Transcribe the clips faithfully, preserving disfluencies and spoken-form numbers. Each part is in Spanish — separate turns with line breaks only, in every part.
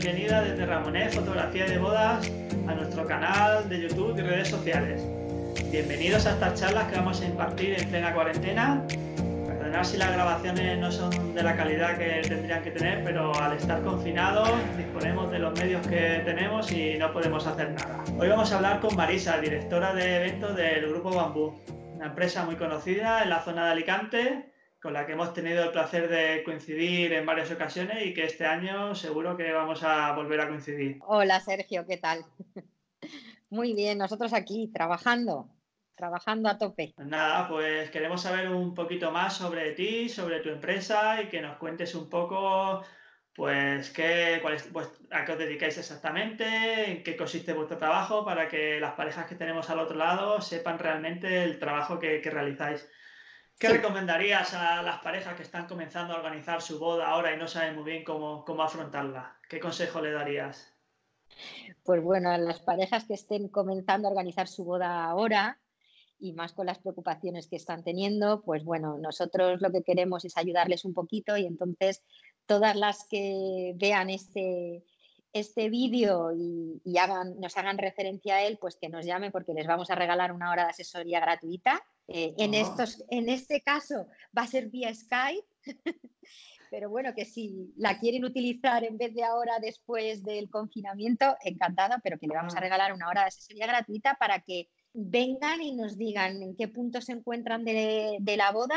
bienvenida desde Ramonet Fotografía de Bodas a nuestro canal de YouTube y redes sociales. Bienvenidos a estas charlas que vamos a impartir en plena cuarentena. Perdonad si las grabaciones no son de la calidad que tendrían que tener, pero al estar confinados disponemos de los medios que tenemos y no podemos hacer nada. Hoy vamos a hablar con Marisa, directora de eventos del Grupo Bambú, una empresa muy conocida en la zona de Alicante, con la que hemos tenido el placer de coincidir en varias ocasiones y que este año seguro que vamos a volver a coincidir.
Hola Sergio, ¿qué tal? Muy bien, nosotros aquí trabajando, trabajando a tope.
Pues nada, pues queremos saber un poquito más sobre ti, sobre tu empresa y que nos cuentes un poco, pues, qué, cuál es, pues, a qué os dedicáis exactamente, en qué consiste vuestro trabajo, para que las parejas que tenemos al otro lado sepan realmente el trabajo que, que realizáis. ¿Qué
Sí.
recomendarías a las parejas que están comenzando a organizar su boda ahora y no saben muy bien cómo, cómo afrontarla? ¿Qué consejo le darías?
Pues bueno, a las parejas que estén comenzando a organizar su boda ahora y más con las preocupaciones que están teniendo, pues bueno, nosotros lo que queremos es ayudarles un poquito y entonces todas las que vean este, este vídeo y, y hagan, nos hagan referencia a él, pues que nos llamen porque les vamos a regalar una hora de asesoría gratuita. Eh, en,
Oh.
estos, en este caso va a ser vía Skype. Pero bueno, que si la quieren utilizar en vez de ahora, después del confinamiento, encantada, pero que le vamos a regalar una hora de asesoría gratuita para que vengan y nos digan en qué punto se encuentran de, de la boda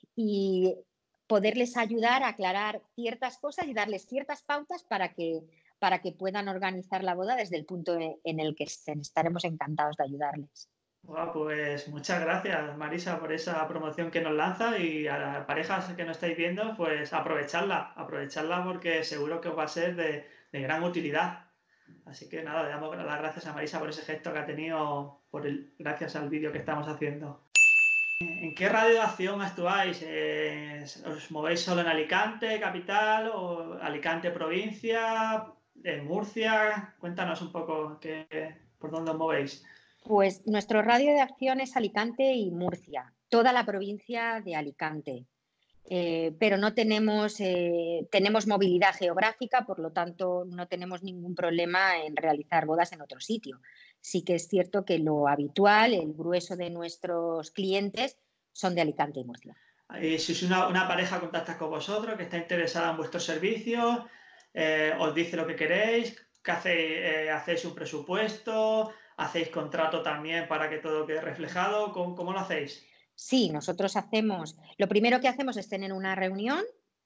y poderles ayudar a aclarar ciertas cosas y darles ciertas pautas para que, para que puedan organizar la boda desde el punto en el que estén. Estaremos encantados de ayudarles.
Wow, pues muchas gracias, Marisa, por esa promoción que nos lanza, y a las parejas que nos estáis viendo, pues aprovecharla, aprovecharla porque seguro que os va a ser de, de gran utilidad. Así que nada, le damos las gracias a Marisa por ese gesto que ha tenido por el, gracias al vídeo que estamos haciendo. ¿En qué radio de acción actuáis? Eh, ¿Os movéis solo en Alicante, capital, o Alicante, provincia, en Murcia? Cuéntanos un poco qué, por dónde os movéis.
Pues nuestro radio de acción es Alicante y Murcia, toda la provincia de Alicante. Eh, pero no tenemos, eh, tenemos movilidad geográfica, por lo tanto no tenemos ningún problema en realizar bodas en otro sitio. Sí que es cierto que lo habitual, el grueso de nuestros clientes son de Alicante y Murcia.
Y si una, una pareja contacta con vosotros que está interesada en vuestros servicios, eh, os dice lo que queréis, que hacéis, eh, hacéis un presupuesto, hacéis contrato también para que todo quede reflejado, ¿cómo, cómo lo hacéis?
Sí, nosotros hacemos, lo primero que hacemos es tener una reunión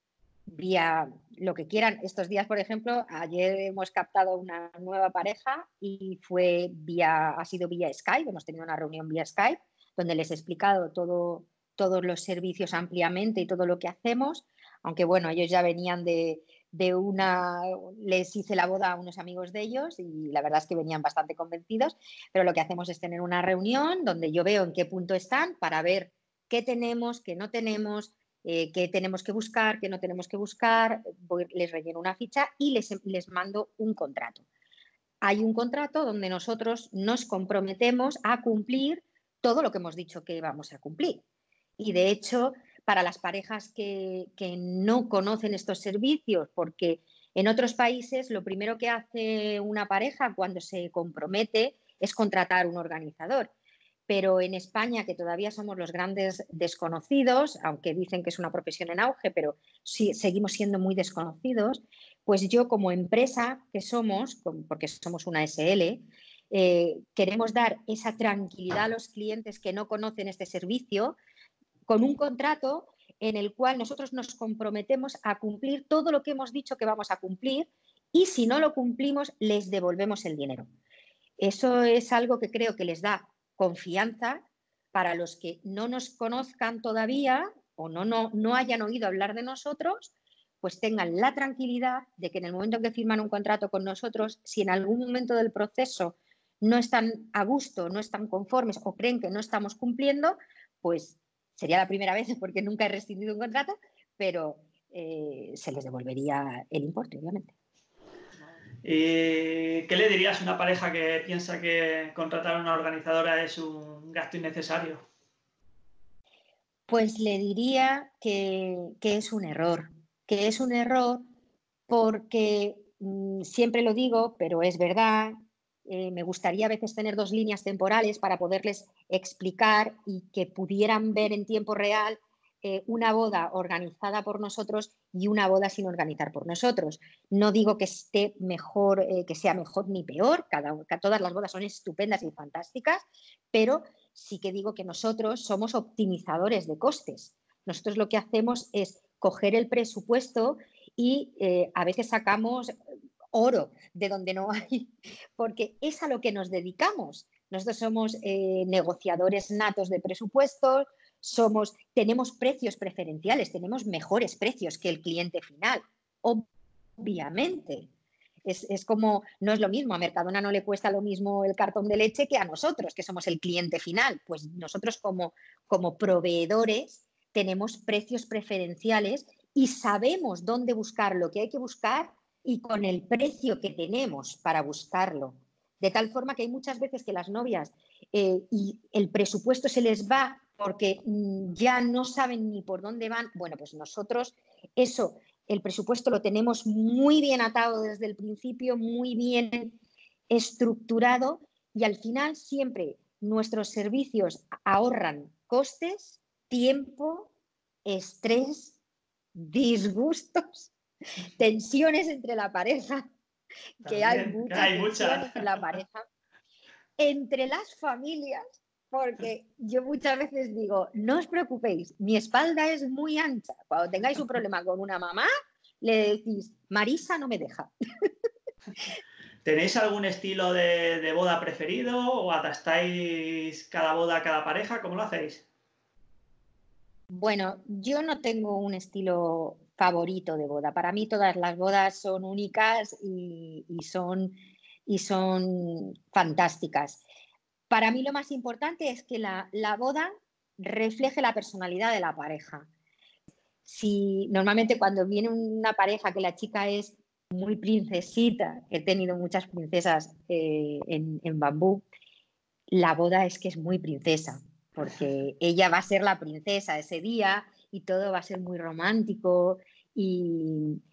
vía lo que quieran. Estos días, por ejemplo, ayer hemos captado una nueva pareja y fue vía, ha sido vía Skype, hemos tenido una reunión vía Skype donde les he explicado todo, todos los servicios ampliamente y todo lo que hacemos, aunque bueno, ellos ya venían de, de una, les hice la boda a unos amigos de ellos y la verdad es que venían bastante convencidos, pero lo que hacemos es tener una reunión donde yo veo en qué punto están para ver qué tenemos, qué no tenemos, eh, qué tenemos que buscar, qué no tenemos que buscar, voy, les relleno una ficha y les, les mando un contrato. Hay un contrato donde nosotros nos comprometemos a cumplir todo lo que hemos dicho que vamos a cumplir. Y de hecho, para las parejas que, que no conocen estos servicios, porque en otros países lo primero que hace una pareja cuando se compromete es contratar un organizador. Pero en España, que todavía somos los grandes desconocidos, aunque dicen que es una profesión en auge, pero sí, seguimos siendo muy desconocidos, pues yo como empresa que somos, porque somos una S L, eh, queremos dar esa tranquilidad a los clientes que no conocen este servicio con un contrato en el cual nosotros nos comprometemos a cumplir todo lo que hemos dicho que vamos a cumplir y si no lo cumplimos les devolvemos el dinero. Eso es algo que creo que les da confianza para los que no nos conozcan todavía o no, no, no hayan oído hablar de nosotros, pues tengan la tranquilidad de que en el momento en que firman un contrato con nosotros, si en algún momento del proceso no están a gusto, no están conformes o creen que no estamos cumpliendo, pues sería la primera vez porque nunca he rescindido un contrato, pero eh, se les devolvería el importe, obviamente.
¿Y qué le dirías a una pareja que piensa que contratar a una organizadora es un gasto innecesario?
Pues le diría que, que es un error, que es un error porque mm, siempre lo digo, pero es verdad, eh, me gustaría a veces tener dos líneas temporales para poderles explicar y que pudieran ver en tiempo real eh, una boda organizada por nosotros y una boda sin organizar por nosotros. No digo que esté mejor, eh, que sea mejor ni peor, cada, todas las bodas son estupendas y fantásticas, pero sí que digo que nosotros somos optimizadores de costes. Nosotros lo que hacemos es coger el presupuesto y eh, a veces sacamos oro de donde no hay, porque es a lo que nos dedicamos. Nosotros somos eh, negociadores natos de presupuestos, somos, tenemos precios preferenciales, tenemos mejores precios que el cliente final, obviamente. Es, es como, no es lo mismo, a Mercadona no le cuesta lo mismo el cartón de leche que a nosotros, que somos el cliente final. Pues nosotros como, como proveedores tenemos precios preferenciales y sabemos dónde buscar lo que hay que buscar y con el precio que tenemos para buscarlo. De tal forma que hay muchas veces que las novias eh, y el presupuesto se les va porque mmm, ya no saben ni por dónde van. Bueno, pues nosotros eso, el presupuesto lo tenemos muy bien atado desde el principio, muy bien estructurado y al final siempre nuestros servicios ahorran costes, tiempo, estrés, disgustos, tensiones entre la pareja, que hay
También, que
mucha
hay
tensión
muchas.
en la pareja, entre las familias, porque yo muchas veces digo, no os preocupéis, mi espalda es muy ancha. Cuando tengáis un problema con una mamá, le decís, Marisa no me deja.
¿Tenéis algún estilo de, de boda preferido o adaptáis cada boda a cada pareja? ¿Cómo lo hacéis?
Bueno, yo no tengo un estilo favorito de boda. Para mí todas las bodas son únicas y, y son, y son fantásticas. Para mí lo más importante es que la, la boda refleje la personalidad de la pareja. Si normalmente cuando viene una pareja que la chica es muy princesita, he tenido muchas princesas eh, en, en Bambú, la boda es que es muy princesa, porque ella va a ser la princesa ese día y todo va a ser muy romántico y,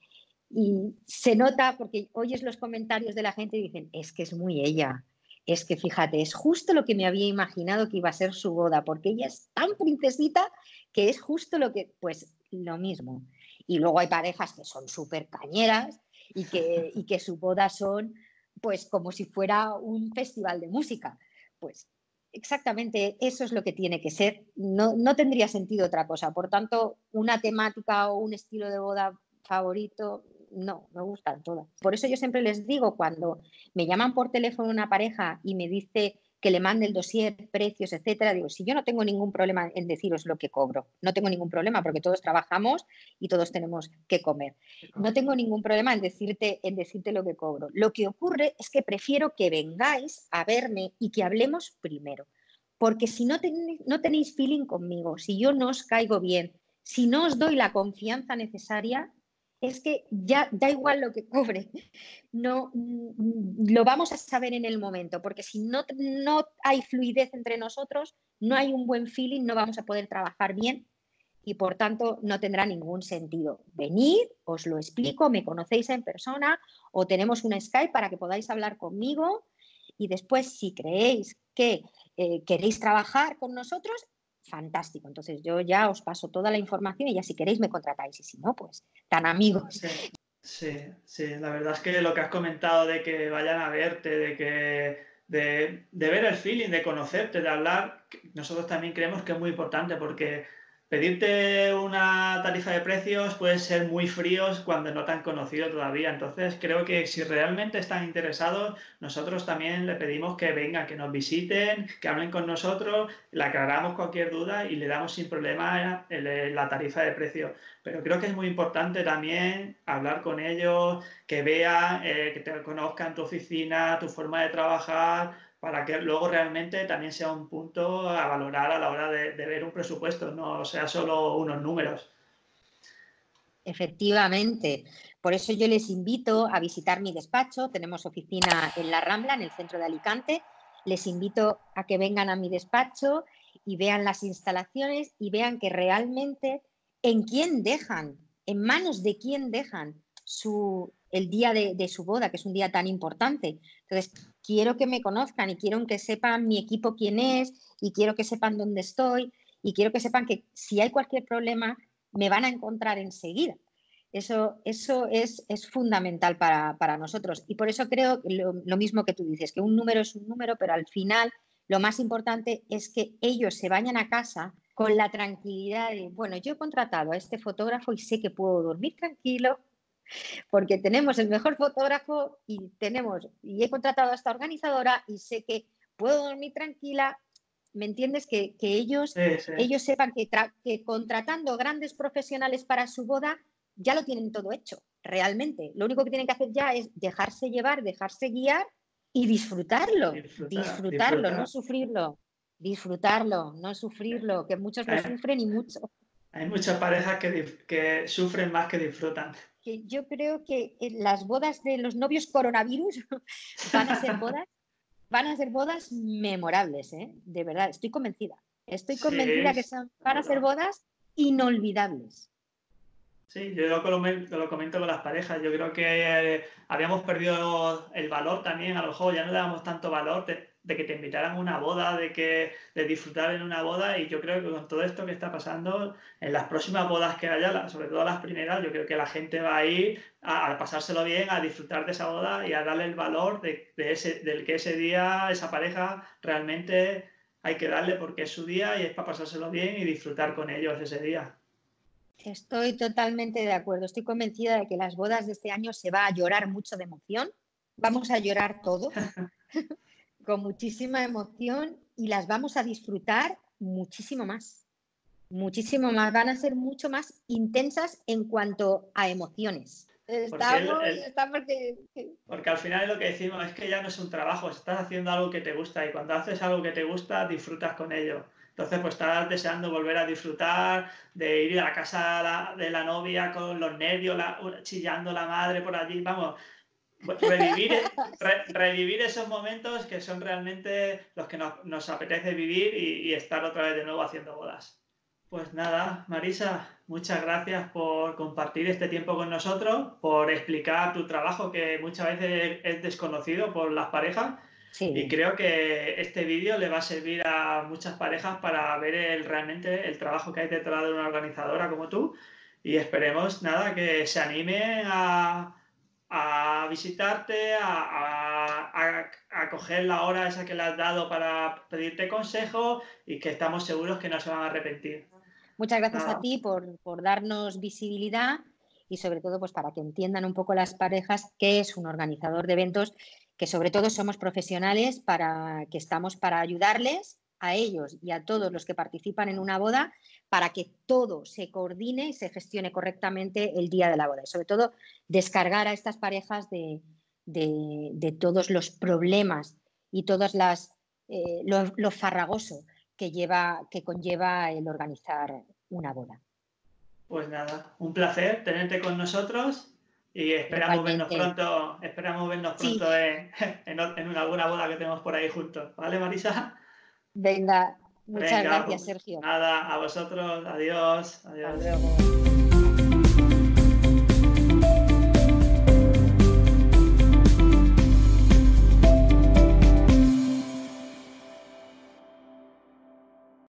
y se nota porque oyes los comentarios de la gente y dicen, es que es muy ella, es que fíjate, es justo lo que me había imaginado que iba a ser su boda, porque ella es tan princesita que es justo lo que, pues lo mismo. Y luego hay parejas que son súper cañeras y que, y que su boda son pues como si fuera un festival de música. Pues exactamente eso es lo que tiene que ser. No, no tendría sentido otra cosa. Por tanto, una temática o un estilo de boda favorito, no, me gustan todas. Por eso yo siempre les digo, cuando me llaman por teléfono una pareja y me dice que le mande el dossier, precios, etcétera, digo, si yo no tengo ningún problema en deciros lo que cobro, no tengo ningún problema porque todos trabajamos y todos tenemos que comer. No tengo ningún problema en decirte, en decirte lo que cobro. Lo que ocurre es que prefiero que vengáis a verme y que hablemos primero. Porque si no, ten, no tenéis feeling conmigo, si yo no os caigo bien, si no os doy la confianza necesaria, es que ya da igual lo que cobre, no lo vamos a saber en el momento, porque si no, no hay fluidez entre nosotros, no hay un buen feeling, no vamos a poder trabajar bien y por tanto no tendrá ningún sentido. Venid, os lo explico, me conocéis en persona o tenemos un Skype para que podáis hablar conmigo y después si creéis que eh, queréis trabajar con nosotros, fantástico. Entonces yo ya os paso toda la información y ya si queréis me contratáis y si no, pues tan amigos.
Sí, sí, sí. La verdad es que lo que has comentado de que vayan a verte, de que de, de ver el feeling, de conocerte, de hablar, nosotros también creemos que es muy importante porque pedirte una tarifa de precios puede ser muy fríos cuando no te han conocido todavía. Entonces creo que si realmente están interesados, nosotros también le pedimos que vengan, que nos visiten, que hablen con nosotros, le aclaramos cualquier duda y le damos sin problema la tarifa de precio. Pero creo que es muy importante también hablar con ellos, que vean, eh, que te conozcan tu oficina, tu forma de trabajar, para que luego realmente también sea un punto a valorar a la hora de, de ver un presupuesto, no sea solo unos números.
Efectivamente. Por eso yo les invito a visitar mi despacho. Tenemos oficina en La Rambla, en el centro de Alicante. Les invito a que vengan a mi despacho y vean las instalaciones y vean que realmente en quién dejan, en manos de quién dejan su, el día de, de su boda, que es un día tan importante. Entonces, quiero que me conozcan y quiero que sepan mi equipo quién es y quiero que sepan dónde estoy y quiero que sepan que si hay cualquier problema me van a encontrar enseguida. Eso, eso es, es fundamental para, para nosotros y por eso creo lo, lo mismo que tú dices, que un número es un número, pero al final lo más importante es que ellos se vayan a casa con la tranquilidad de, bueno, yo he contratado a este fotógrafo y sé que puedo dormir tranquilo porque tenemos el mejor fotógrafo y, tenemos, y he contratado a esta organizadora y sé que puedo dormir tranquila. ¿Me entiendes? Que, que ellos,
Sí, sí.
ellos sepan que, que contratando grandes profesionales para su boda ya lo tienen todo hecho, realmente. Lo único que tienen que hacer ya es dejarse llevar, dejarse guiar y disfrutarlo.
Disfrutar,
Disfrutarlo,
disfrutar.
no sufrirlo. Disfrutarlo, no sufrirlo, que muchos lo
Hay,
sufren y mucho.
hay muchas parejas que, que sufren más que disfrutan.
Que yo creo que las bodas de los novios coronavirus van a ser bodas, van a ser bodas memorables, ¿eh? De verdad, estoy convencida. Estoy convencida
Sí,
que son, van a ser bodas inolvidables.
Sí, yo lo, lo comento con las parejas. Yo creo que eh, habíamos perdido el valor también, a lo mejor ya no le damos tanto valor de, de que te invitaran a una boda, de que de disfrutar en una boda. Y yo creo que con todo esto que está pasando, en las próximas bodas que haya, sobre todo las primeras, yo creo que la gente va a ir a, a pasárselo bien, a disfrutar de esa boda y a darle el valor de, de ese, del que ese día, esa pareja, realmente hay que darle porque es su día y es para pasárselo bien y disfrutar con ellos ese día.
Estoy totalmente de acuerdo. Estoy convencida de que las bodas de este año se va a llorar mucho de emoción. Vamos a llorar todos con muchísima emoción y las vamos a disfrutar muchísimo más. Muchísimo más. Van a ser mucho más intensas en cuanto a emociones.
Porque, el,
Estamos,
el,
estamos que, que...
porque al final lo que decimos es que ya no es un trabajo, estás haciendo algo que te gusta y cuando haces algo que te gusta disfrutas con ello. Entonces pues estás deseando volver a disfrutar, de ir a la casa de la, de la novia con los nervios, la, chillando la madre por allí, vamos, revivir, re, revivir esos momentos que son realmente los que nos, nos apetece vivir y, y estar otra vez de nuevo haciendo bodas. Pues nada, Marisa, muchas gracias por compartir este tiempo con nosotros, por explicar tu trabajo que muchas veces es desconocido por las parejas.
Sí.
Y creo que este vídeo le va a servir a muchas parejas para ver el, realmente el trabajo que hay detrás de una organizadora como tú. Y esperemos, nada, que se anime a, a visitarte, a, a, a coger la hora esa que le has dado para pedirte consejo y que estamos seguros que no se van a arrepentir.
Muchas gracias
Nada.
a ti por, por darnos visibilidad y sobre todo pues para que entiendan un poco las parejas qué es un organizador de eventos, que sobre todo somos profesionales para que estamos para ayudarles a ellos y a todos los que participan en una boda para que todo se coordine y se gestione correctamente el día de la boda y sobre todo descargar a estas parejas de, de, de todos los problemas y todas las eh, lo, lo farragoso que lleva, que conlleva el organizar una boda.
Pues nada, un placer tenerte con nosotros y esperamos vernos
Igualmente.
pronto, esperamos vernos
Sí.
pronto en, en, en alguna boda que tenemos por ahí juntos. ¿Vale, Marisa?
Venga, muchas
Venga,
gracias, Sergio.
nada, a vosotros, adiós,
Hasta
adiós.
luego.